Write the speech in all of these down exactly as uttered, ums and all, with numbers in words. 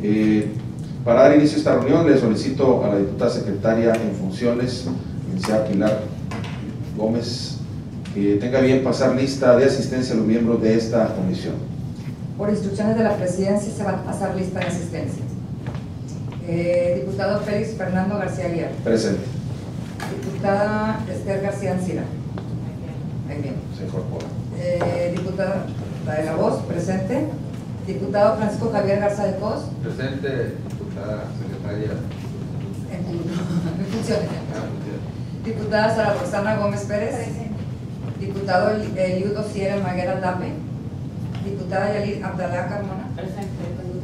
Eh, para dar inicio a esta reunión, le solicito a la diputada secretaria en funciones, licenciada Pilar Gómez, que tenga bien pasar lista de asistencia a los miembros de esta comisión. Por instrucciones de la presidencia se va a pasar lista de asistencia. Eh, diputado Félix Fernando García Aguiar. Presente. Diputada Esther García Ancira. Ahí bien. Se incorpora. Eh, diputada la de la Voz, presente. Diputado Francisco Javier Garza de Cos. Presente, diputada secretaria. En, tu, en funciones. Diputada Sara Roxana Gómez Pérez. Presente. Diputado Eliudo Sierra Maguera Tape. Diputada Yalir Abdalá Carmona. Presente.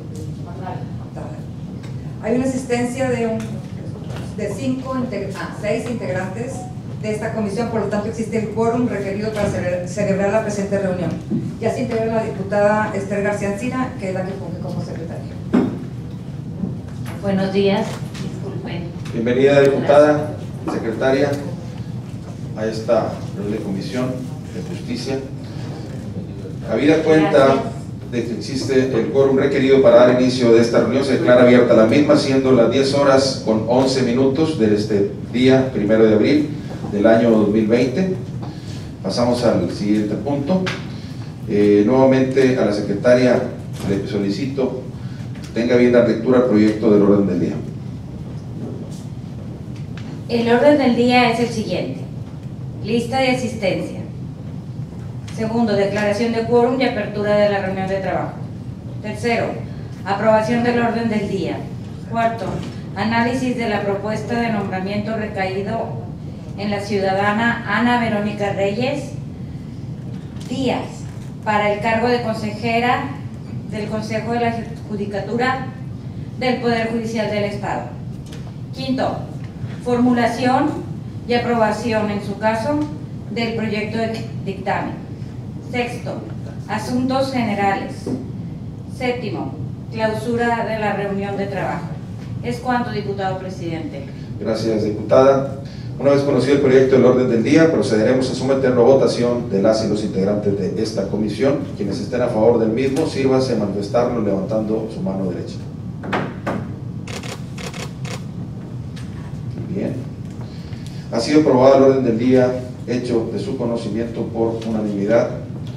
Hay una asistencia de, un, de cinco, ah, seis integrantes de esta comisión, por lo tanto existe el quórum requerido para celebrar la presente reunión. Ya se integra la diputada Esther García Ancira, que es la que funge como secretaria. Buenos días, disculpen. Bienvenida, diputada, secretaria, a esta reunión de comisión de justicia. Habida cuenta Gracias. de que existe el quórum requerido para dar inicio de esta reunión, se declara abierta la misma, siendo las diez horas con once minutos de este día primero de abril del año dos mil veinte. Pasamos al siguiente punto. Eh, nuevamente a la secretaria le solicito que tenga bien la lectura al proyecto del orden del día. El orden del día es el siguiente: lista de asistencia. Segundo, declaración de quórum y apertura de la reunión de trabajo. Tercero, aprobación del orden del día. Cuarto, análisis de la propuesta de nombramiento recaído en la ciudadana Ana Verónica Reyes Díaz para el cargo de consejera del Consejo de la Judicatura del Poder Judicial del Estado. Quinto, formulación y aprobación, en su caso, del proyecto de dictamen. Sexto, asuntos generales. Séptimo, clausura de la reunión de trabajo. Es cuanto, diputado presidente. Gracias, diputada. Una vez conocido el proyecto del orden del día, procederemos a someterlo a votación de las y los integrantes de esta comisión. Quienes estén a favor del mismo, sírvanse a manifestarlo levantando su mano derecha. Bien. Ha sido aprobado el orden del día, hecho de su conocimiento por unanimidad.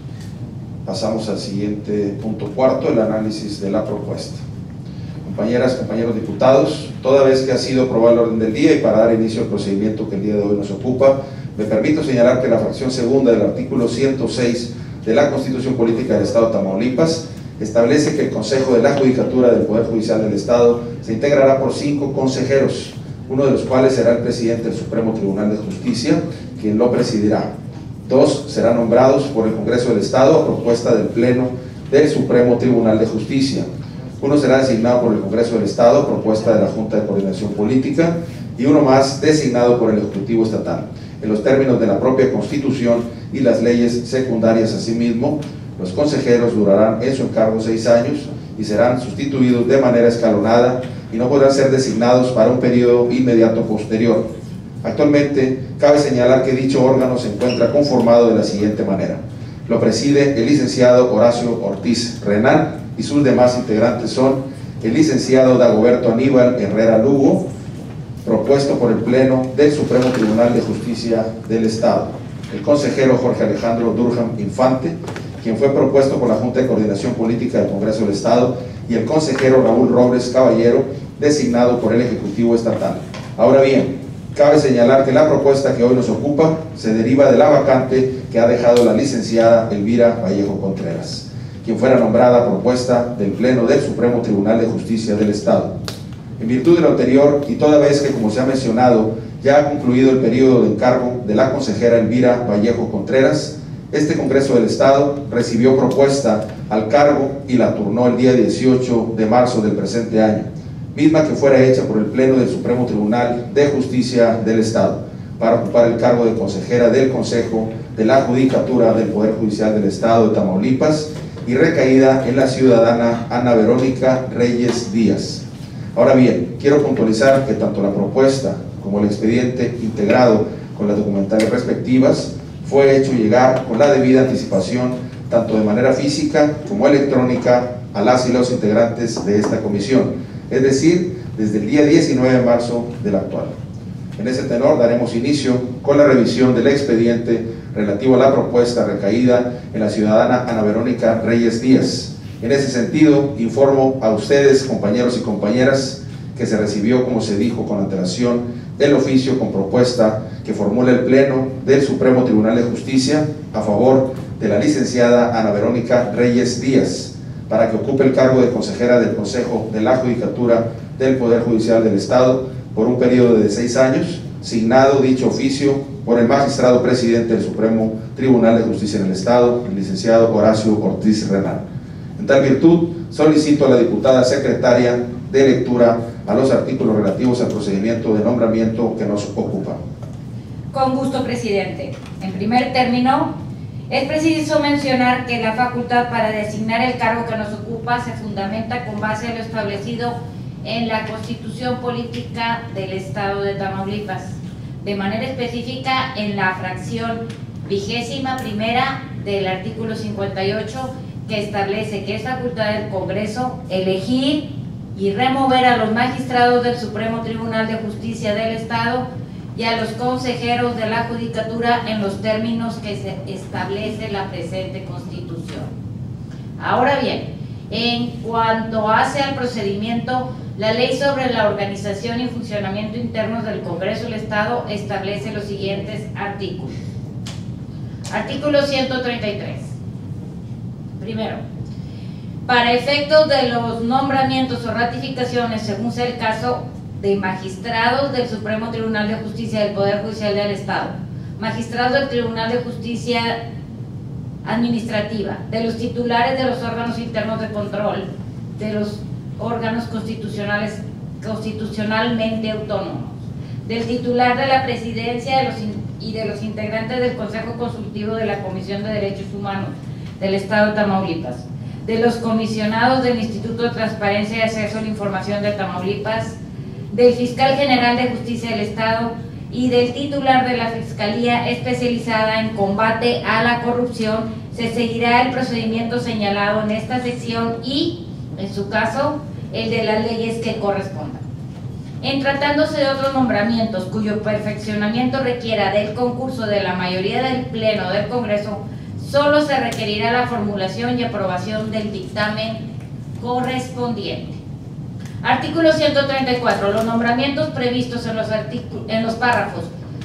Pasamos al siguiente punto cuarto, el análisis de la propuesta. Compañeras, compañeros diputados, toda vez que ha sido aprobado el orden del día y para dar inicio al procedimiento que el día de hoy nos ocupa, me permito señalar que la fracción segunda del artículo ciento seis de la Constitución Política del Estado de Tamaulipas establece que el Consejo de la Judicatura del Poder Judicial del Estado se integrará por cinco consejeros, uno de los cuales será el presidente del Supremo Tribunal de Justicia, quien lo presidirá. Dos serán nombrados por el Congreso del Estado a propuesta del Pleno del Supremo Tribunal de Justicia. Uno será designado por el Congreso del Estado a propuesta de la Junta de Coordinación Política y uno más designado por el Ejecutivo Estatal. En los términos de la propia Constitución y las leyes secundarias asimismo, los consejeros durarán en su encargo seis años y serán sustituidos de manera escalonada y no podrán ser designados para un periodo inmediato posterior. Actualmente, cabe señalar que dicho órgano se encuentra conformado de la siguiente manera. Lo preside el licenciado Horacio Ortiz Renán y sus demás integrantes son el licenciado Dagoberto Aníbal Herrera Lugo, propuesto por el Pleno del Supremo Tribunal de Justicia del Estado, el consejero Jorge Alejandro Durham Infante, quien fue propuesto por la Junta de Coordinación Política del Congreso del Estado, y el consejero Raúl Robles Caballero, designado por el Ejecutivo Estatal. Ahora bien, cabe señalar que la propuesta que hoy nos ocupa se deriva de la vacante que ha dejado la licenciada Elvira Vallejo Contreras, quien fuera nombrada a propuesta del Pleno del Supremo Tribunal de Justicia del Estado. En virtud de lo anterior, y toda vez que, como se ha mencionado, ya ha concluido el periodo de encargo de la consejera Elvira Vallejo Contreras, este Congreso del Estado recibió propuesta al cargo y la turnó el día dieciocho de marzo del presente año, misma que fuera hecha por el Pleno del Supremo Tribunal de Justicia del Estado, para ocupar el cargo de consejera del Consejo de la Judicatura del Poder Judicial del Estado de Tamaulipas y recaída en la ciudadana Ana Verónica Reyes Díaz. Ahora bien, quiero puntualizar que tanto la propuesta como el expediente integrado con las documentales respectivas fue hecho llegar con la debida anticipación, tanto de manera física como electrónica, a las y los integrantes de esta comisión, es decir, desde el día diecinueve de marzo del actual. En ese tenor daremos inicio con la revisión del expediente relativo a la propuesta recaída en la ciudadana Ana Verónica Reyes Díaz. En ese sentido, informo a ustedes, compañeros y compañeras, que se recibió, como se dijo con antelación, el oficio con propuesta que formula el Pleno del Supremo Tribunal de Justicia a favor de la licenciada Ana Verónica Reyes Díaz, para que ocupe el cargo de consejera del Consejo de la Judicatura del Poder Judicial del Estado por un periodo de seis años, signado dicho oficio por el magistrado presidente del Supremo Tribunal de Justicia en el Estado, el licenciado Horacio Ortiz Renal. En tal virtud, solicito a la diputada secretaria de lectura a los artículos relativos al procedimiento de nombramiento que nos ocupa. Con gusto, presidente. En primer término, es preciso mencionar que la facultad para designar el cargo que nos ocupa se fundamenta con base a lo establecido en la Constitución Política del Estado de Tamaulipas, de manera específica en la fracción vigésima primera del artículo cincuenta y ocho, que establece que es facultad del Congreso elegir y remover a los magistrados del Supremo Tribunal de Justicia del Estado y a los consejeros de la Judicatura en los términos que se establece la presente Constitución. Ahora bien, en cuanto hace al procedimiento, la Ley sobre la Organización y Funcionamiento Internos del Congreso del Estado establece los siguientes artículos. Artículo ciento treinta y tres. Primero, para efectos de los nombramientos o ratificaciones, según sea el caso, de magistrados del Supremo Tribunal de Justicia del Poder Judicial del Estado, magistrados del Tribunal de Justicia Administrativa, de los titulares de los órganos internos de control, de los órganos constitucionales constitucionalmente autónomos, del titular de la presidencia de los in, y de los integrantes del Consejo Consultivo de la Comisión de Derechos Humanos del Estado de Tamaulipas, de los comisionados del Instituto de Transparencia y Acceso a la Información de Tamaulipas, del Fiscal General de Justicia del Estado y del titular de la Fiscalía Especializada en Combate a la Corrupción. Se seguirá el procedimiento señalado en esta sección y, en su caso, el de las leyes que correspondan. En tratándose de otros nombramientos cuyo perfeccionamiento requiera del concurso de la mayoría del Pleno del Congreso, solo se requerirá la formulación y aprobación del dictamen correspondiente. Artículo ciento treinta y cuatro. Los nombramientos previstos en los, en los párrafos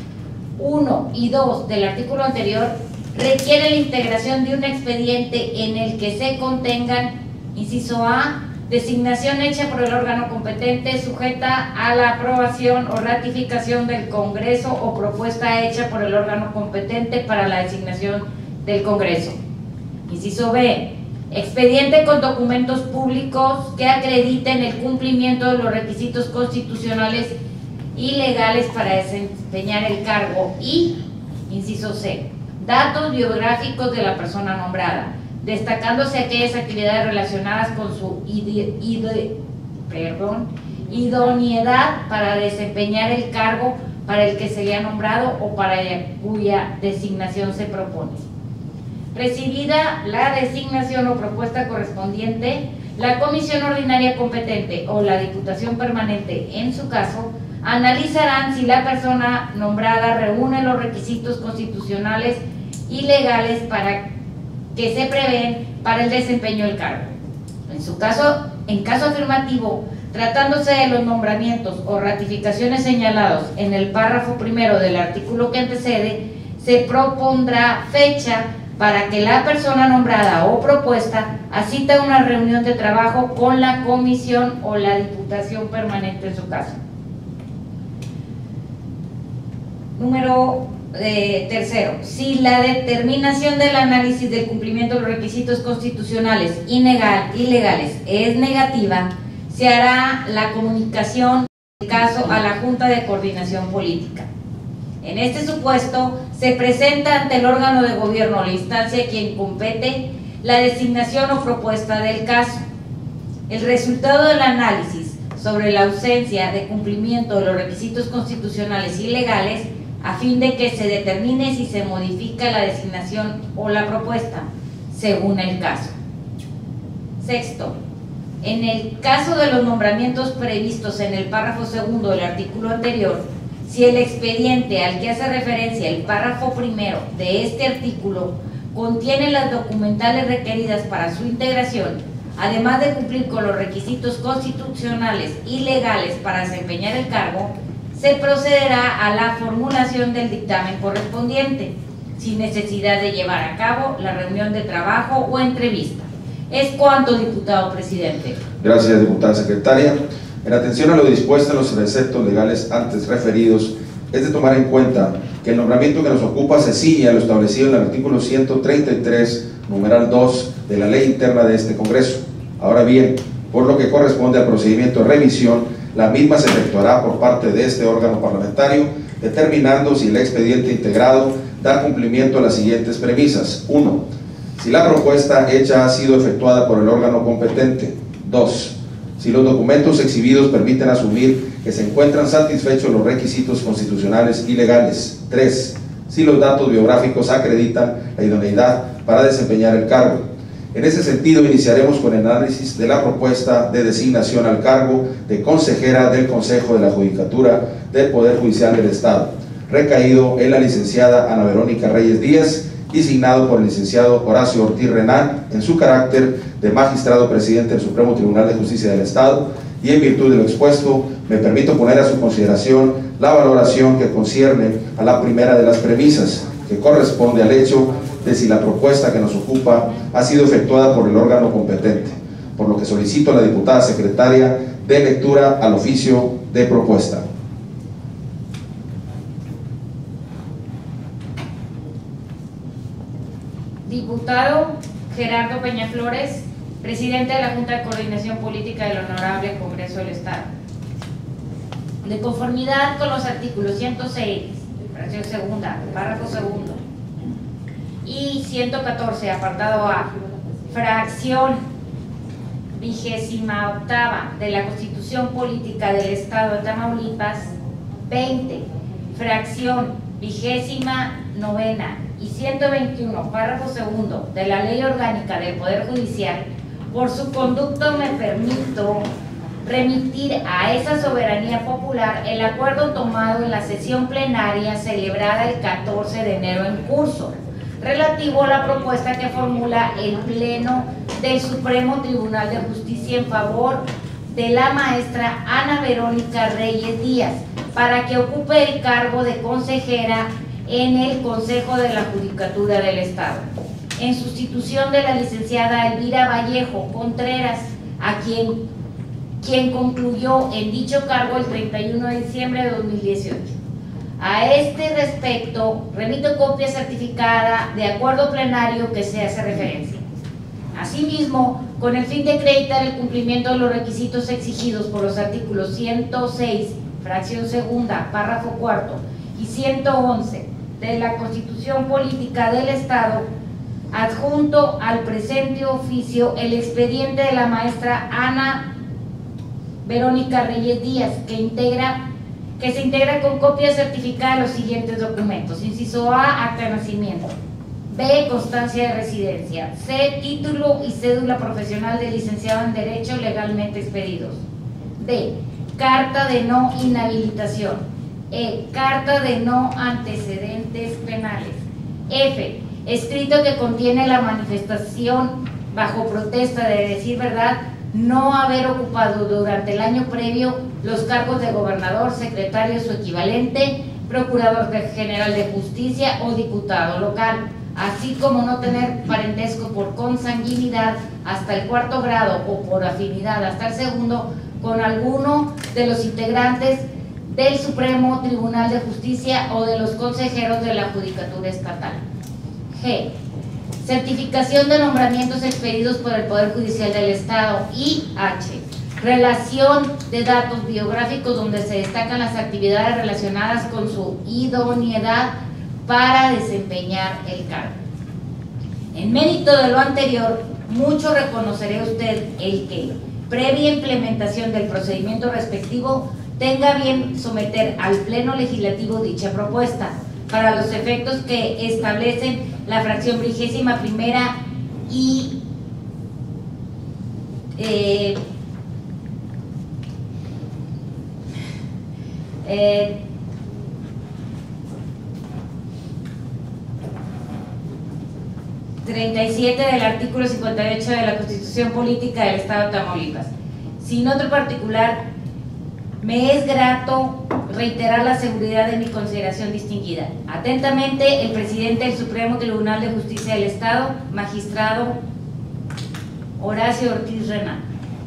uno y dos del artículo anterior requieren la integración de un expediente en el que se contengan, inciso A, designación hecha por el órgano competente sujeta a la aprobación o ratificación del Congreso o propuesta hecha por el órgano competente para la designación del Congreso. Inciso B, expediente con documentos públicos que acrediten el cumplimiento de los requisitos constitucionales y legales para desempeñar el cargo. Y, inciso C, datos biográficos de la persona nombrada, destacándose aquellas actividades relacionadas con su ide, ide, perdón, idoneidad para desempeñar el cargo para el que se le ha nombrado o para cuya designación se propone. Recibida la designación o propuesta correspondiente, la comisión ordinaria competente o la diputación permanente, en su caso, analizarán si la persona nombrada reúne los requisitos constitucionales y legales para que se prevén para el desempeño del cargo. En su caso, en caso afirmativo, tratándose de los nombramientos o ratificaciones señalados en el párrafo primero del artículo que antecede, se propondrá fecha para que la persona nombrada o propuesta asista a una reunión de trabajo con la comisión o la diputación permanente en su caso. Número eh, tercero, si la determinación del análisis del cumplimiento de los requisitos constitucionales y legales es negativa, se hará la comunicación del caso a la Junta de Coordinación Política. En este supuesto, se presenta ante el órgano de gobierno o la instancia a quien compete la designación o propuesta del caso. El resultado del análisis sobre la ausencia de cumplimiento de los requisitos constitucionales y legales, a fin de que se determine si se modifica la designación o la propuesta, según el caso. Sexto, en el caso de los nombramientos previstos en el párrafo segundo del artículo anterior, si el expediente al que hace referencia el párrafo primero de este artículo contiene las documentales requeridas para su integración, además de cumplir con los requisitos constitucionales y legales para desempeñar el cargo, se procederá a la formulación del dictamen correspondiente, sin necesidad de llevar a cabo la reunión de trabajo o entrevista. Es cuanto, diputado presidente. Gracias, diputada secretaria. En atención a lo dispuesto en los preceptos legales antes referidos, es de tomar en cuenta que el nombramiento que nos ocupa se ciñe a lo establecido en el artículo ciento treinta y tres, numeral dos, de la ley interna de este Congreso. Ahora bien, por lo que corresponde al procedimiento de revisión, la misma se efectuará por parte de este órgano parlamentario, determinando si el expediente integrado da cumplimiento a las siguientes premisas. uno. Si la propuesta hecha ha sido efectuada por el órgano competente. dos. Si los documentos exhibidos permiten asumir que se encuentran satisfechos los requisitos constitucionales y legales. tres. Si los datos biográficos acreditan la idoneidad para desempeñar el cargo. En ese sentido, iniciaremos con el análisis de la propuesta de designación al cargo de consejera del Consejo de la Judicatura del Poder Judicial del Estado, recaído en la licenciada Ana Verónica Reyes Díaz, designado por el licenciado Horacio Ortiz Renán en su carácter de magistrado presidente del Supremo Tribunal de Justicia del Estado, y en virtud de lo expuesto, me permito poner a su consideración la valoración que concierne a la primera de las premisas, que corresponde al hecho de si la propuesta que nos ocupa ha sido efectuada por el órgano competente, por lo que solicito a la diputada secretaria de lectura al oficio de propuesta. Diputado Gerardo Peña Flores, presidente de la Junta de Coordinación Política del Honorable Congreso del Estado. De conformidad con los artículos ciento seis, fracción segunda, párrafo segundo, y ciento catorce, apartado A, fracción vigésima octava de la Constitución Política del Estado de Tamaulipas, veinte, fracción vigésima novena y ciento veintiuno, párrafo segundo de la Ley Orgánica del Poder Judicial, por su conducto me permito remitir a esa soberanía popular el acuerdo tomado en la sesión plenaria celebrada el catorce de enero en curso, relativo a la propuesta que formula el Pleno del Supremo Tribunal de Justicia en favor de la maestra Ana Verónica Reyes Díaz para que ocupe el cargo de consejera en el Consejo de la Judicatura del Estado, en sustitución de la licenciada Elvira Vallejo Contreras, a quien, quien concluyó en dicho cargo el treinta y uno de diciembre de dos mil dieciocho. A este respecto, remito copia certificada de acuerdo plenario que se hace referencia. Asimismo, con el fin de acreditar el cumplimiento de los requisitos exigidos por los artículos ciento seis, fracción segunda, párrafo cuarto, y ciento once de la Constitución Política del Estado, adjunto al presente oficio el expediente de la maestra Ana Verónica Reyes Díaz, que integra que se integra con copia certificada de los siguientes documentos: inciso A, acta de nacimiento; B, constancia de residencia; C, título y cédula profesional de licenciado en Derecho legalmente expedidos; D, carta de no inhabilitación; E, carta de no antecedentes penales; F, escrito que contiene la manifestación bajo protesta de decir verdad no haber ocupado durante el año previo los cargos de gobernador, secretario o equivalente, procurador general de justicia o diputado local, así como no tener parentesco por consanguinidad hasta el cuarto grado o por afinidad hasta el segundo con alguno de los integrantes del Supremo Tribunal de Justicia o de los consejeros de la Judicatura Estatal. G, certificación de nombramientos expedidos por el Poder Judicial del Estado. Y H, relación de datos biográficos donde se destacan las actividades relacionadas con su idoneidad para desempeñar el cargo. En mérito de lo anterior, mucho reconoceré usted el que, previa implementación del procedimiento respectivo, tenga bien someter al Pleno Legislativo dicha propuesta, para los efectos que establecen la fracción vigésima primera y eh, eh, treinta y siete del artículo cincuenta y ocho de la Constitución Política del Estado de Tamaulipas. Sin otro particular, me es grato reiterar la seguridad de mi consideración distinguida. Atentamente, el presidente del Supremo Tribunal de Justicia del Estado, magistrado Horacio Ortiz Renán.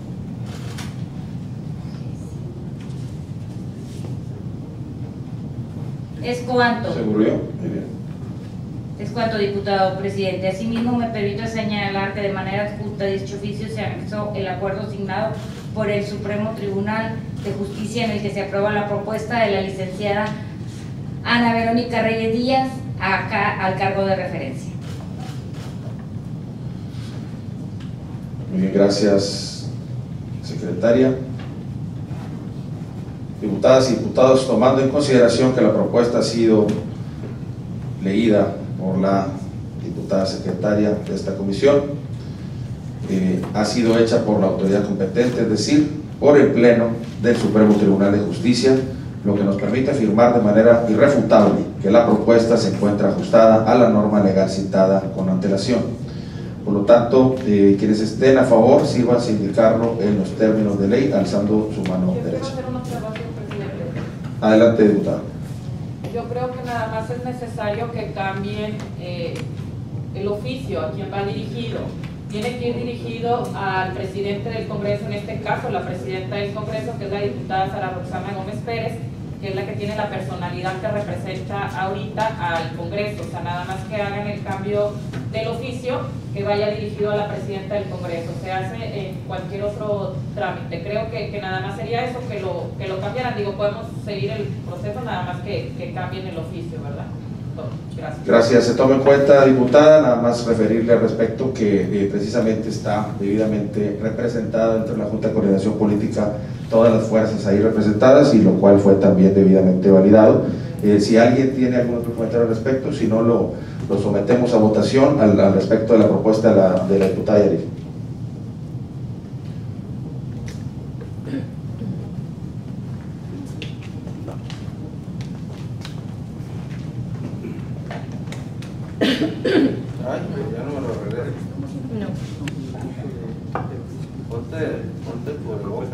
Es cuanto. ¿Se murió? Muy bien. Es cuanto, diputado presidente. Asimismo, me permito señalar que de manera adjunta a dicho oficio se anexó el acuerdo signado por el Supremo Tribunal de Justicia en el que se aprueba la propuesta de la licenciada Ana Verónica Reyes Díaz acá al cargo de referencia. Muy bien, gracias, secretaria. Diputadas y diputados, tomando en consideración que la propuesta ha sido leída por la diputada secretaria de esta comisión, eh, ha sido hecha por la autoridad competente, es decir, por el Pleno del Supremo Tribunal de Justicia, lo que nos permite afirmar de manera irrefutable que la propuesta se encuentra ajustada a la norma legal citada con antelación. Por lo tanto, eh, quienes estén a favor, sírvanse a indicarlo en los términos de ley, alzando su mano Yo quiero derecha. hacer una observación, presidente. Adelante, diputada. Yo creo que nada más es necesario que cambien eh, el oficio a quien va dirigido. Tiene que ir dirigido al presidente del Congreso, en este caso la presidenta del Congreso, que es la diputada Sara Roxana Gómez Pérez, que es la que tiene la personalidad que representa ahorita al Congreso. O sea, nada más que hagan el cambio del oficio, que vaya dirigido a la presidenta del Congreso. Se hace en cualquier otro trámite. Creo que, que nada más sería eso, que lo, que lo cambiaran. Digo, podemos seguir el proceso, nada más que, que cambien el oficio, ¿verdad? Gracias. Gracias. Se toma en cuenta, diputada. Nada más referirle al respecto que eh, precisamente está debidamente representada dentro de la Junta de Coordinación Política, todas las fuerzas ahí representadas, y lo cual fue también debidamente validado. Eh, si alguien tiene algún otro comentario al respecto, si no, lo, lo sometemos a votación al, al respecto de la propuesta de la, de la diputada Yaril. Ay, ya no me lo arreglé. No. Ponte, ponte por boca.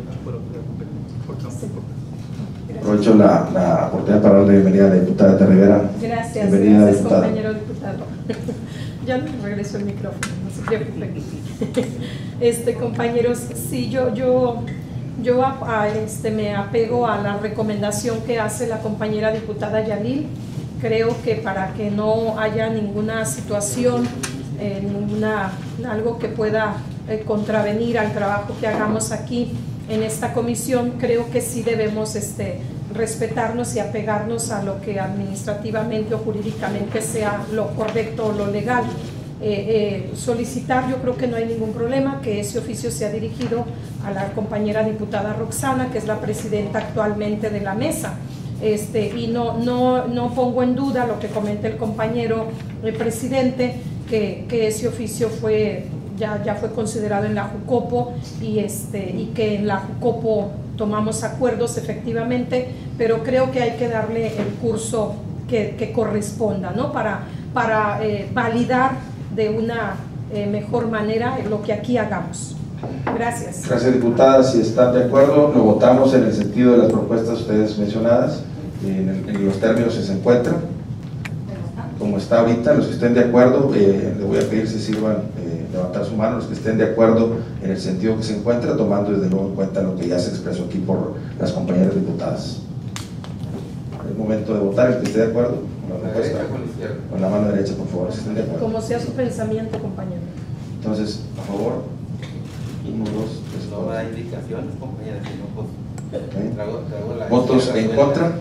Aprovecho la, la oportunidad para darle bienvenida a la diputada de Rivera. Gracias, Bienvenida, gracias diputada. compañero diputado. Ya no regreso el micrófono, no se preocupen. Este, compañeros, sí, yo, yo, yo a, a, este, me apego a la recomendación que hace la compañera diputada Yalil. Creo que para que no haya ninguna situación, eh, ninguna, algo que pueda eh, contravenir al trabajo que hagamos aquí en esta comisión, creo que sí debemos este, respetarnos y apegarnos a lo que administrativamente o jurídicamente sea lo correcto o lo legal. Eh, eh, solicitar, yo creo que no hay ningún problema, que ese oficio sea dirigido a la compañera diputada Roxana, que es la presidenta actualmente de la mesa. Este, y no, no, no pongo en duda lo que comenta el compañero el presidente, que, que ese oficio fue, ya, ya fue considerado en la Jucopo, y, este, y que en la Jucopo tomamos acuerdos efectivamente, pero creo que hay que darle el curso que, que corresponda, ¿no? Para, para eh, validar de una eh, mejor manera lo que aquí hagamos. Gracias. Gracias, diputada. Si están de acuerdo, lo votamos en el sentido de las propuestas ustedes mencionadas, en, el, en los términos que se encuentran, como está ahorita. Los que estén de acuerdo, eh, le voy a pedir si sirvan eh, levantar su mano, los que estén de acuerdo en el sentido que se encuentra, tomando desde luego en cuenta lo que ya se expresó aquí por las compañeras diputadas. Es momento de votar. El que esté de acuerdo con la La propuesta, derecha con la izquierda. con la mano derecha, por favor, si estén de acuerdo. Como sea su pensamiento, compañero. Entonces, a favor, uno, dos, tres, No da cuatro. indicaciones, compañera, si no, pues Ok. trago, trago la ¿Votos izquierda en suelta. contra?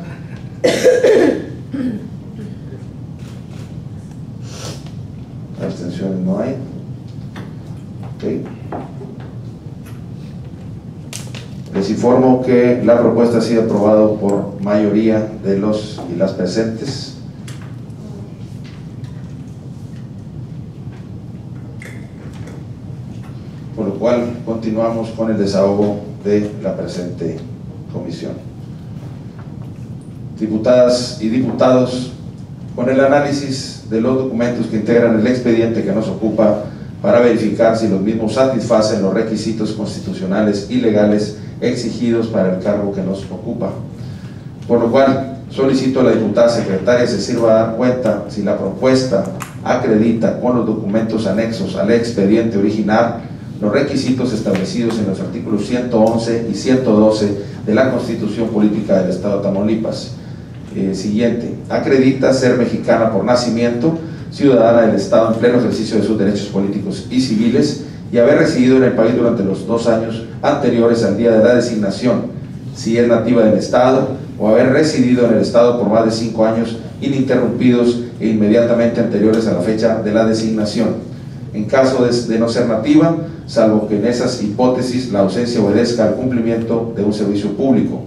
Abstenciones no hay. Ok. Les informo que la propuesta ha sido aprobada por mayoría de los y las presentes. Por lo cual, continuamos. continuamos con el desahogo de la presente comisión. Diputadas y diputados, con el análisis de los documentos que integran el expediente que nos ocupa para verificar si los mismos satisfacen los requisitos constitucionales y legales exigidos para el cargo que nos ocupa, por lo cual solicito a la diputada secretaria se sirva a dar cuenta si la propuesta acredita con los documentos anexos al expediente original los requisitos establecidos en los artículos ciento once y ciento doce de la Constitución Política del Estado de Tamaulipas. Eh, siguiente, acredita ser mexicana por nacimiento, ciudadana del Estado en pleno ejercicio de sus derechos políticos y civiles y haber residido en el país durante los dos años anteriores al día de la designación, si es nativa del Estado, o haber residido en el Estado por más de cinco años ininterrumpidos e inmediatamente anteriores a la fecha de la designación. En caso de, de no ser nativa, salvo que en esas hipótesis la ausencia obedezca al cumplimiento de un servicio público.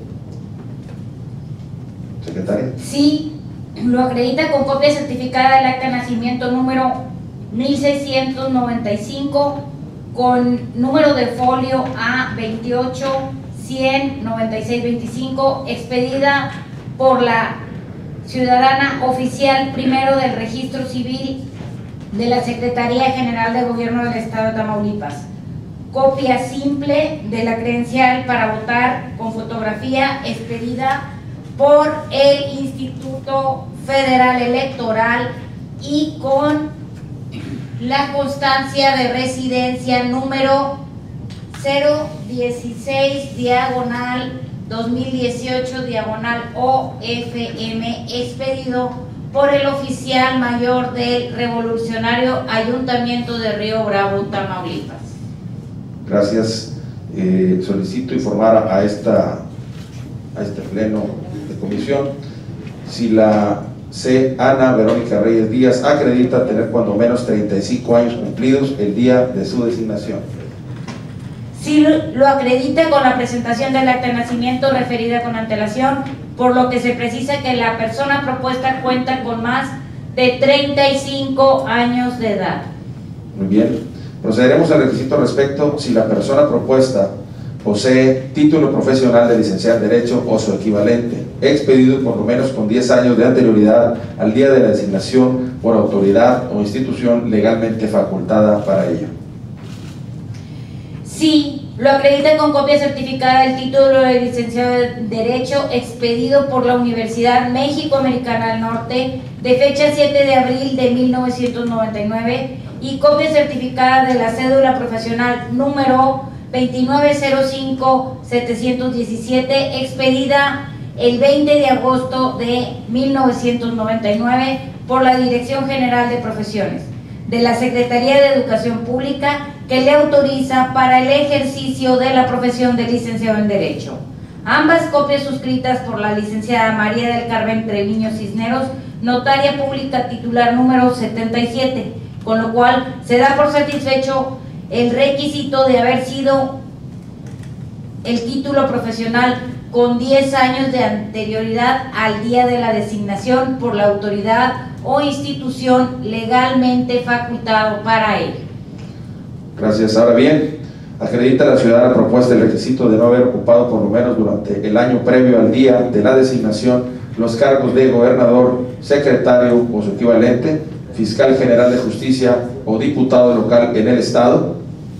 Secretaria. Sí, lo acredita con copia certificada del acta de nacimiento número mil seiscientos noventa y cinco con número de folio A veintiocho cien noventa y seis veinticinco, expedida por la ciudadana oficial primero del Registro Civil de la Secretaría General de Gobierno del Estado de Tamaulipas. Copia simple de la credencial para votar con fotografía expedida por el Instituto Federal Electoral y con la constancia de residencia número cero dieciséis diagonal dos mil dieciocho diagonal O F M expedido por el oficial mayor del Revolucionario Ayuntamiento de Río Bravo, Tamaulipas. Gracias. Eh, solicito informar a, esta, a este pleno de comisión si la C. Ana Verónica Reyes Díaz acredita tener cuando menos treinta y cinco años cumplidos el día de su designación. Sí, lo acredita con la presentación del acta de nacimiento referida con antelación, por lo que se precisa que la persona propuesta cuenta con más de treinta y cinco años de edad. Muy bien. Procederemos al requisito respecto si la persona propuesta posee título profesional de licenciado en Derecho o su equivalente, expedido por lo menos con diez años de anterioridad al día de la designación por autoridad o institución legalmente facultada para ello. Sí, lo acredita con copia certificada del título de licenciado en Derecho expedido por la Universidad México-Americana del Norte de fecha siete de abril de mil novecientos noventa y nueve y copia certificada de la cédula profesional número veintinueve cero cinco setecientos diecisiete expedida el veinte de agosto de mil novecientos noventa y nueve por la Dirección General de Profesiones de la Secretaría de Educación Pública, que le autoriza para el ejercicio de la profesión de licenciado en Derecho. Ambas copias suscritas por la licenciada María del Carmen Treviño Cisneros, notaria pública titular número setenta y siete, con lo cual se da por satisfecho el requisito de haber sido el título profesional con diez años de anterioridad al día de la designación por la autoridad o institución legalmente facultado para ello. Gracias. Ahora bien, acredita la ciudadana propuesta el requisito de no haber ocupado por lo menos durante el año previo al día de la designación los cargos de gobernador, secretario o su equivalente, fiscal general de justicia o diputado local en el Estado.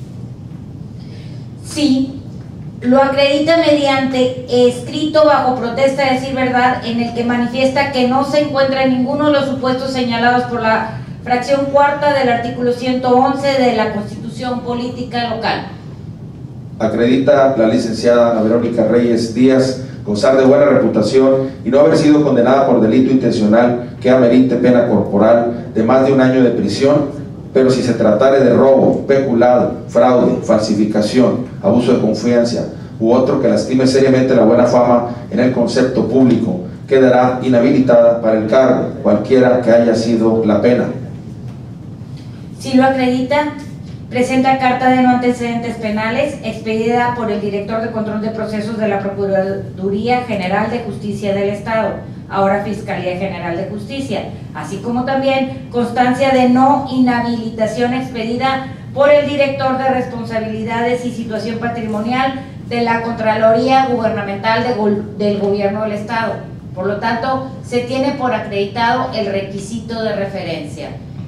Sí, lo acredita mediante escrito bajo protesta de decir verdad, en el que manifiesta que no se encuentra en ninguno de los supuestos señalados por la fracción cuarta del artículo ciento once de la Constitución Política Local. Acredita la licenciada Ana Verónica Reyes Díaz gozar de buena reputación y no haber sido condenada por delito intencional que amerite pena corporal de más de un año de prisión, pero si se tratare de robo, peculado, fraude, falsificación, abuso de confianza u otro que lastime seriamente la buena fama en el concepto público, quedará inhabilitada para el cargo, cualquiera que haya sido la pena. Si lo acredita, presenta carta de no antecedentes penales expedida por el director de control de procesos de la Procuraduría General de Justicia del Estado, ahora Fiscalía General de Justicia, así como también constancia de no inhabilitación expedida por el director de Responsabilidades y Situación Patrimonial de la Contraloría Gubernamental de go- del Gobierno del Estado. Por lo tanto, se tiene por acreditado el requisito de referencia.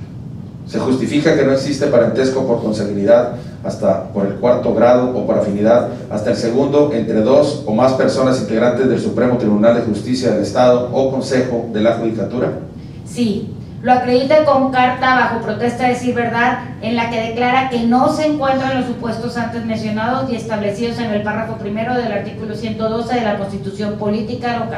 Se justifica que no existe parentesco por consanguinidad hasta por el cuarto grado o por afinidad hasta el segundo entre dos o más personas integrantes del Supremo Tribunal de Justicia del Estado o Consejo de la Judicatura. Sí, lo acredita con carta bajo protesta de decir verdad, en la que declara que no se encuentran los supuestos antes mencionados y establecidos en el párrafo primero del artículo ciento doce de la Constitución Política Local.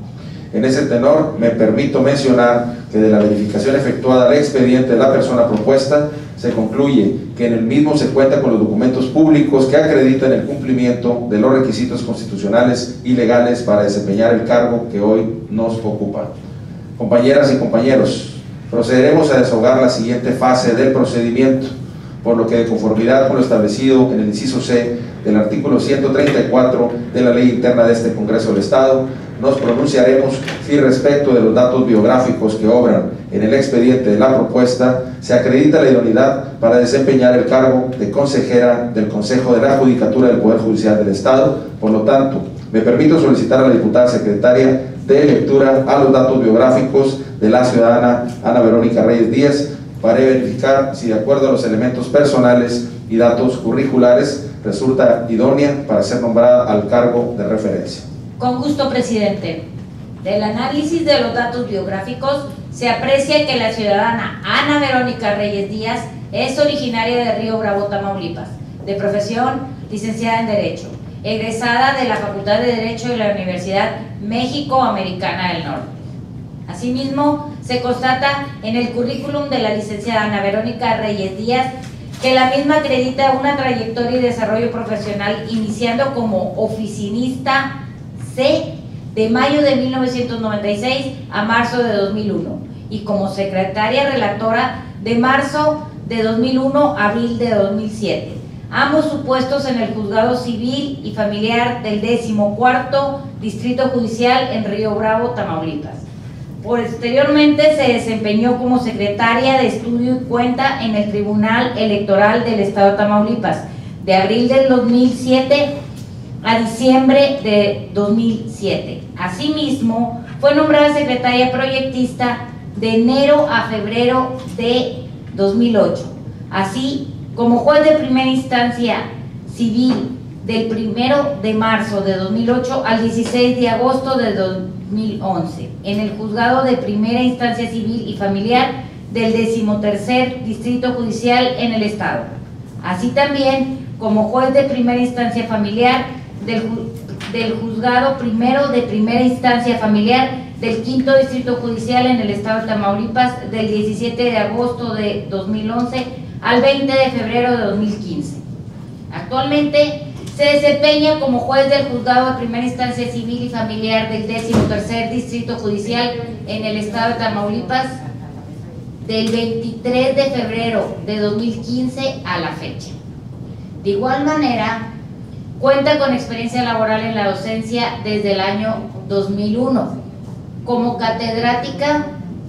En ese tenor, me permito mencionar que de la verificación efectuada al expediente de la persona propuesta, se concluye que en el mismo se cuenta con los documentos públicos que acreditan el cumplimiento de los requisitos constitucionales y legales para desempeñar el cargo que hoy nos ocupa. Compañeras y compañeros, procederemos a desahogar la siguiente fase del procedimiento, por lo que de conformidad con lo establecido en el inciso C del artículo ciento treinta y cuatro de la Ley Interna de este Congreso del Estado, nos pronunciaremos si respecto de los datos biográficos que obran en el expediente de la propuesta se acredita la idoneidad para desempeñar el cargo de consejera del Consejo de la Judicatura del Poder Judicial del Estado. Por lo tanto, me permito solicitar a la diputada secretaria de lectura a los datos biográficos de la ciudadana Ana Verónica Reyes Díaz para verificar si, de acuerdo a los elementos personales y datos curriculares, resulta idónea para ser nombrada al cargo de referencia. Con gusto, presidente. Del análisis de los datos biográficos se aprecia que la ciudadana Ana Verónica Reyes Díaz es originaria de Río Bravo, Tamaulipas, de profesión licenciada en Derecho, egresada de la Facultad de Derecho de la Universidad México-Americana del Norte. Asimismo, se constata en el currículum de la licenciada Ana Verónica Reyes Díaz que la misma acredita una trayectoria y desarrollo profesional iniciando como oficinista C de mayo de mil novecientos noventa y seis a marzo de dos mil uno y como secretaria relatora de marzo de dos mil uno a abril de dos mil siete, ambos supuestos en el Juzgado Civil y Familiar del decimocuarto Distrito Judicial en Río Bravo, Tamaulipas. Posteriormente se desempeñó como secretaria de estudio y cuenta en el Tribunal Electoral del Estado de Tamaulipas de abril del dos mil siete a diciembre de dos mil siete. Asimismo, fue nombrada secretaria proyectista de enero a febrero de dos mil ocho, así como juez de primera instancia civil del primero de marzo de dos mil ocho al dieciséis de agosto de dos mil once en el Juzgado de Primera Instancia Civil y Familiar del decimotercer Distrito Judicial en el Estado, así también como juez de primera instancia familiar del, del Juzgado Primero de Primera Instancia Familiar del quinto Distrito Judicial en el Estado de Tamaulipas del diecisiete de agosto de dos mil once al veinte de febrero de dos mil quince. Actualmente se desempeña como juez del Juzgado de Primera Instancia Civil y Familiar del decimotercer Distrito Judicial en el Estado de Tamaulipas del veintitrés de febrero de dos mil quince a la fecha. De igual manera, cuenta con experiencia laboral en la docencia desde el año dos mil uno, como catedrática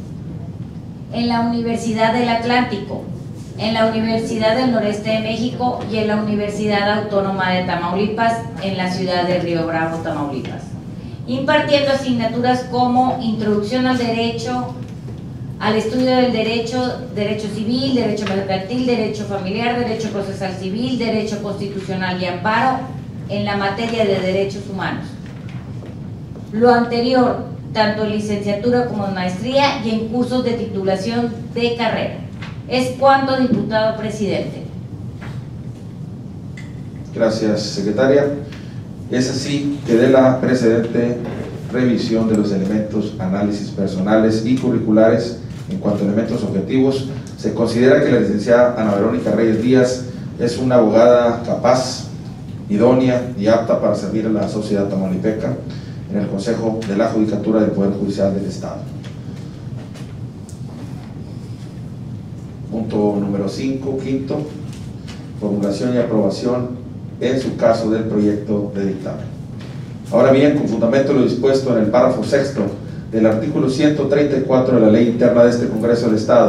en la Universidad del Atlántico, en la Universidad del Noreste de México y en la Universidad Autónoma de Tamaulipas en la ciudad de Río Bravo, Tamaulipas, impartiendo asignaturas como Introducción al Derecho, al estudio del derecho, derecho civil, derecho mercantil, derecho familiar, derecho procesal civil, derecho constitucional y amparo en la materia de derechos humanos. Lo anterior, tanto en licenciatura como en maestría y en cursos de titulación de carrera. Es cuanto, diputado presidente. Gracias, secretaria. Es así que de la precedente revisión de los elementos, análisis personales y curriculares en cuanto a elementos objetivos, se considera que la licenciada Ana Verónica Reyes Díaz es una abogada capaz, idónea y apta para servir a la sociedad tamaulipeca en el Consejo de la Judicatura del Poder Judicial del Estado. Punto número cinco, quinto, formulación y aprobación en su caso del proyecto de dictamen. Ahora bien, con fundamento de lo dispuesto en el párrafo sexto del artículo ciento treinta y cuatro de la Ley Interna de este Congreso del Estado,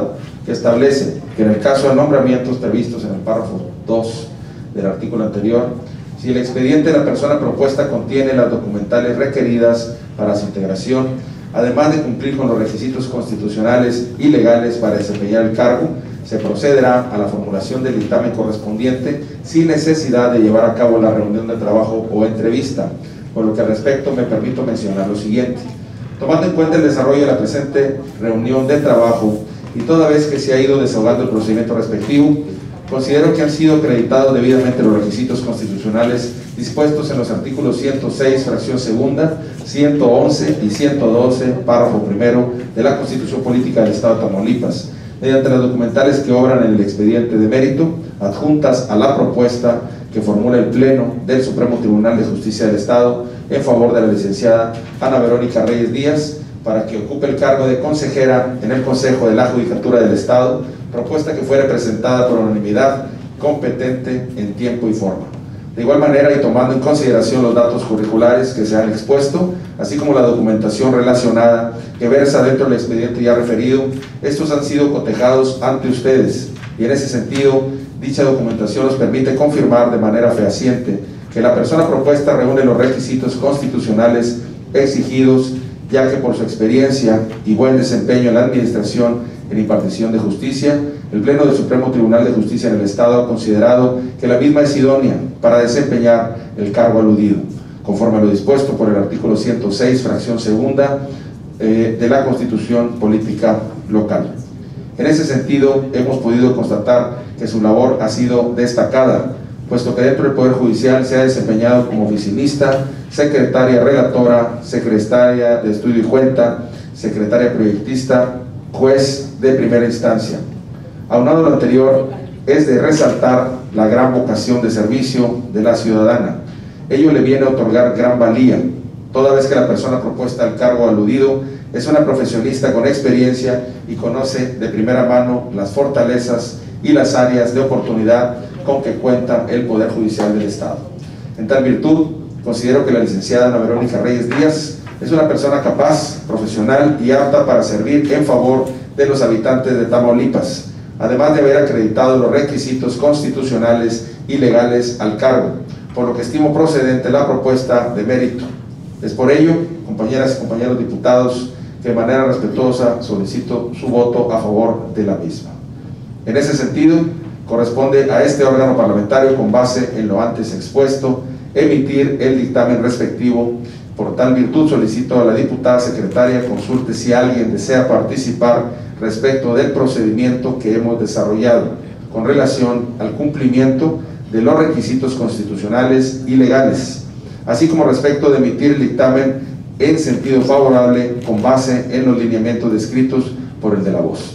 que establece que en el caso de nombramientos previstos en el párrafo dos del artículo anterior, si el expediente de la persona propuesta contiene las documentales requeridas para su integración, además de cumplir con los requisitos constitucionales y legales para desempeñar el cargo, se procederá a la formulación del dictamen correspondiente sin necesidad de llevar a cabo la reunión de trabajo o entrevista. Por lo que al respecto me permito mencionar lo siguiente. Tomando en cuenta el desarrollo de la presente reunión de trabajo y toda vez que se ha ido desahogando el procedimiento respectivo, considero que han sido acreditados debidamente los requisitos constitucionales dispuestos en los artículos ciento seis, fracción segunda, ciento once y ciento doce, párrafo primero de la Constitución Política del Estado de Tamaulipas, mediante las documentales que obran en el expediente de mérito, adjuntas a la propuesta que formula el Pleno del Supremo Tribunal de Justicia del Estado en favor de la licenciada Ana Verónica Reyes Díaz, para que ocupe el cargo de consejera en el Consejo de la Judicatura del Estado, propuesta que fuera presentada por unanimidad, competente en tiempo y forma. De igual manera, y tomando en consideración los datos curriculares que se han expuesto, así como la documentación relacionada que versa dentro del expediente ya referido, estos han sido cotejados ante ustedes, y en ese sentido, dicha documentación nos permite confirmar de manera fehaciente que la persona propuesta reúne los requisitos constitucionales exigidos, ya que por su experiencia y buen desempeño en la administración en impartición de justicia, el Pleno del Supremo Tribunal de Justicia en el Estado ha considerado que la misma es idónea para desempeñar el cargo aludido, conforme a lo dispuesto por el artículo ciento seis, fracción segunda eh, de la Constitución Política Local. En ese sentido, hemos podido constatar que su labor ha sido destacada, puesto que dentro del Poder Judicial se ha desempeñado como oficinista, secretaria relatora, secretaria de estudio y cuenta, secretaria proyectista, juez de primera instancia. Aunado a lo anterior, es de resaltar la gran vocación de servicio de la ciudadana. Ello le viene a otorgar gran valía, toda vez que la persona propuesta al cargo aludido es una profesionista con experiencia y conoce de primera mano las fortalezas y las áreas de oportunidad con que cuenta el Poder Judicial del Estado. En tal virtud, considero que la licenciada Ana Verónica Reyes Díaz es una persona capaz, profesional y apta para servir en favor de los habitantes de Tamaulipas, además de haber acreditado los requisitos constitucionales y legales al cargo, por lo que estimo procedente la propuesta de mérito. Es por ello, compañeras y compañeros diputados, que de manera respetuosa solicito su voto a favor de la misma. En ese sentido, corresponde a este órgano parlamentario, con base en lo antes expuesto, emitir el dictamen respectivo. Por tal virtud, solicito a la diputada secretaria consulte si alguien desea participar respecto del procedimiento que hemos desarrollado con relación al cumplimiento de los requisitos constitucionales y legales, así como respecto de emitir el dictamen en sentido favorable con base en los lineamientos descritos por el de la voz.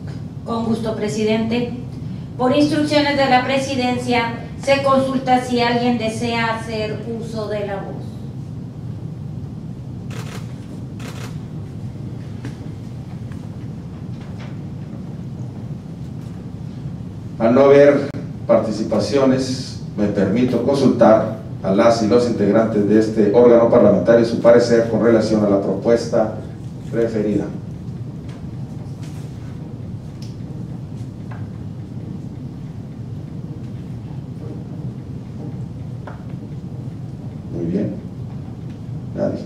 Con gusto, presidente. Por instrucciones de la presidencia, se consulta si alguien desea hacer uso de la voz. Al no haber participaciones, me permito consultar a las y los integrantes de este órgano parlamentario su parecer con relación a la propuesta referida. Muy bien. Nadie.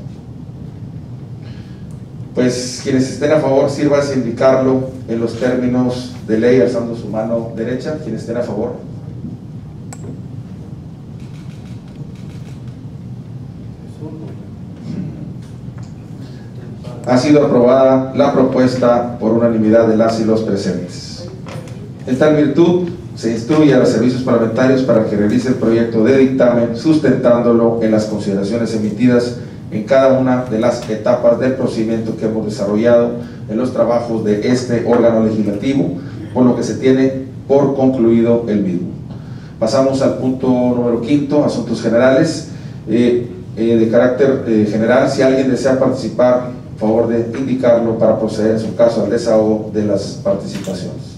Pues quienes estén a favor, sírvase a indicarlo en los términos de ley, alzando su mano derecha. Quienes estén a favor. Ha sido aprobada la propuesta por unanimidad de las y los presentes. En tal virtud, se instruye a los servicios parlamentarios para que realice el proyecto de dictamen, sustentándolo en las consideraciones emitidas en cada una de las etapas del procedimiento que hemos desarrollado en los trabajos de este órgano legislativo, por lo que se tiene por concluido el mismo. Pasamos al punto número quinto, asuntos generales. Eh, eh, de carácter eh, general, si alguien desea participar, por favor de indicarlo para proceder en su caso al desahogo de las participaciones.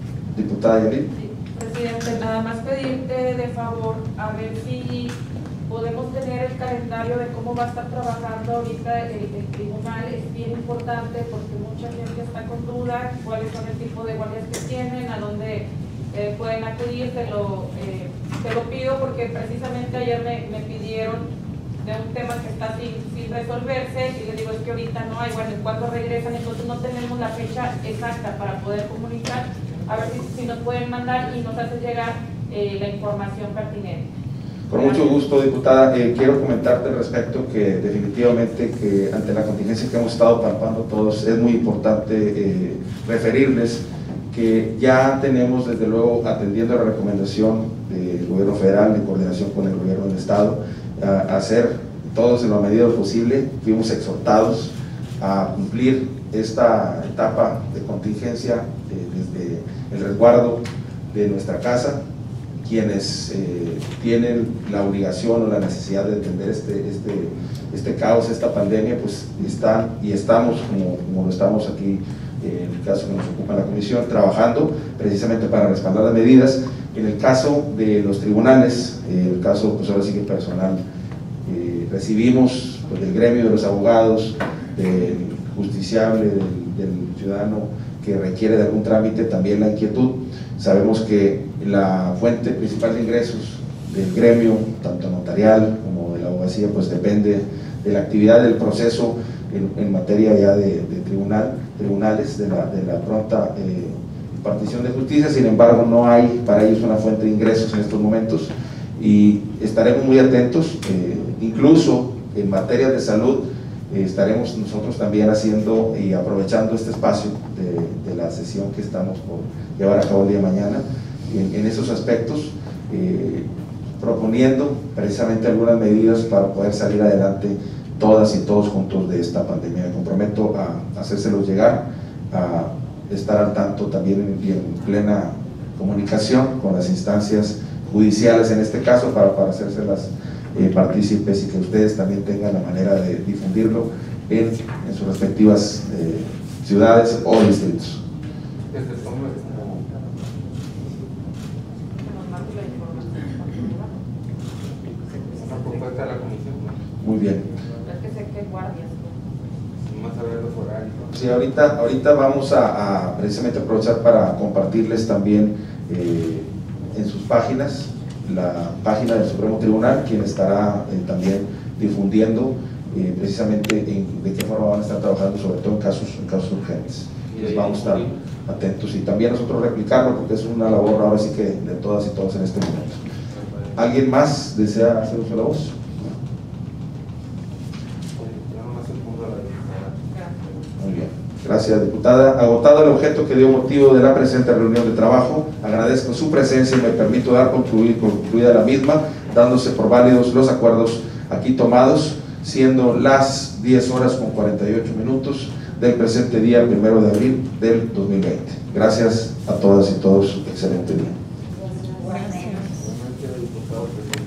Diputada Yelin. Presidente, nada más pedirte de favor a ver si podemos tener el calendario de cómo va a estar trabajando ahorita el, el tribunal. Es bien importante porque mucha gente está con duda cuáles son el tipo de guardias que tienen, a dónde eh, pueden acudir. Te lo, eh, te lo pido porque precisamente ayer me, me pidieron de un tema que está sin, sin resolverse y les digo, es que ahorita no hay, bueno, ¿cuándo regresan? Entonces no tenemos la fecha exacta para poder comunicar, a ver si, si nos pueden mandar y nos hacen llegar eh, la información pertinente. Con mucho gusto, diputada. Eh, quiero comentarte al respecto que definitivamente que ante la contingencia que hemos estado palpando todos, es muy importante eh, referirles que ya tenemos, desde luego, atendiendo la recomendación del gobierno federal en coordinación con el gobierno del estado, a hacer todos en la medida posible. Fuimos exhortados a cumplir esta etapa de contingencia eh, desde el resguardo de nuestra casa. Quienes eh, tienen la obligación o la necesidad de entender este, este, este caos, esta pandemia, pues están y estamos, como, como lo estamos aquí, eh, en el caso que nos ocupa la comisión, trabajando precisamente para respaldar las medidas. En el caso de los tribunales, eh, el caso, pues ahora sí que personal, eh, recibimos pues, del gremio de los abogados, del justiciable, del, del ciudadano que requiere de algún trámite, también la inquietud. Sabemos que la fuente principal de ingresos del gremio, tanto notarial como de la abogacía, pues depende de la actividad del proceso en, en materia ya de, de tribunal, tribunales, de la, de la pronta eh, impartición de justicia. Sin embargo, no hay para ellos una fuente de ingresos en estos momentos y estaremos muy atentos, eh, incluso en materia de salud. Eh, estaremos nosotros también haciendo y aprovechando este espacio de, de la sesión que estamos por llevar a cabo el día de mañana en, en esos aspectos, eh, proponiendo precisamente algunas medidas para poder salir adelante todas y todos juntos de esta pandemia. Me comprometo a hacérselos llegar, a estar al tanto también en, en plena comunicación con las instancias judiciales en este caso para, para hacérselas Eh, partícipes y que ustedes también tengan la manera de difundirlo en, en sus respectivas eh, ciudades o distritos. Desde somos una propuesta de la comisión, ¿no? Muy bien. Es que sé que hay guardias. Más a ver los horarios. Sí, ahorita, ahorita vamos a, a precisamente aprovechar para compartirles también eh, en sus páginas la página del Supremo Tribunal, quien estará eh, también difundiendo eh, precisamente en, de qué forma van a estar trabajando, sobre todo en casos, en casos urgentes. Entonces vamos a estar atentos y también nosotros replicarlo porque es una labor ahora sí que de todas y todos en este momento. ¿Alguien más desea hacer uso de la voz? Muy bien, gracias, diputada. Agotado el objeto que dio motivo de la presente reunión de trabajo, agradezco su presencia y me permito dar concluir, concluida la misma, dándose por válidos los acuerdos aquí tomados, siendo las diez horas con cuarenta y ocho minutos del presente día, primero de abril del dos mil veinte. Gracias a todas y todos, excelente día. Gracias.